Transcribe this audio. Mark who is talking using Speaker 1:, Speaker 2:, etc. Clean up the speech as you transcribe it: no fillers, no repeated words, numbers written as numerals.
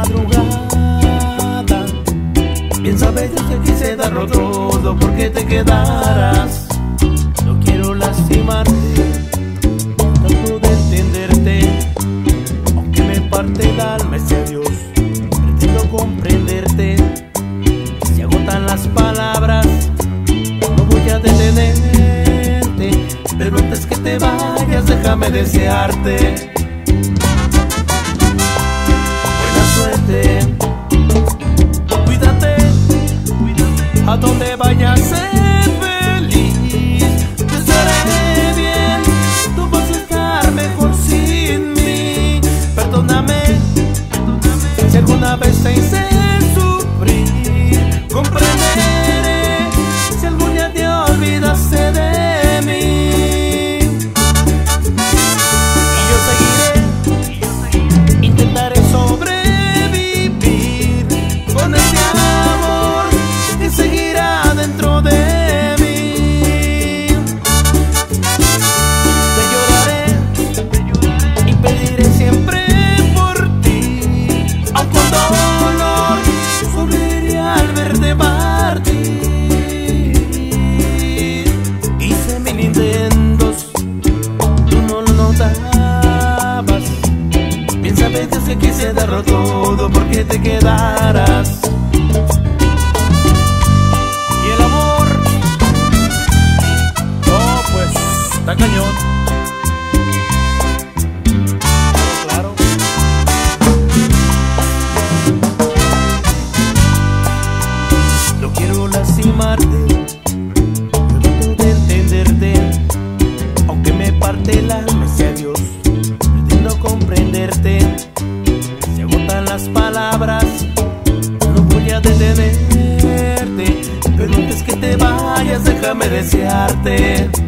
Speaker 1: madrugada. Bien sabes que quise darlo todo porque te quedaras. No quiero lastimarte, trato de entenderte, aunque me parte el alma ese adiós. Pretendo comprenderte, se agotan las palabras, no voy a detenerte, pero antes que te vayas déjame desearte buena suerte. Cuídate, a donde vayas sé feliz. Te estaré bien, tú vas a estar mejor sin mí. Perdóname si alguna vez te hice sufrir. Comprenderé si algún día te olvidaste de mí. Y yo seguiré, intentaré sobrevivir con este amor que seguirá dentro de mí. Te lloraré y pediré siempre por ti, aun con dolor sufriré al verte partir. Hice mil intentos, tú no lo notabas. Bien sabes que quise darlo todo porque te quedaras. Y el amor, no, pues, está cañón. Claro. No quiero lastimarte, trato de entenderte, aunque me parte el alma ese adiós. Pretendo comprenderte, se agotan las palabras, no voy a detenerte, pero antes que te vayas déjame desearte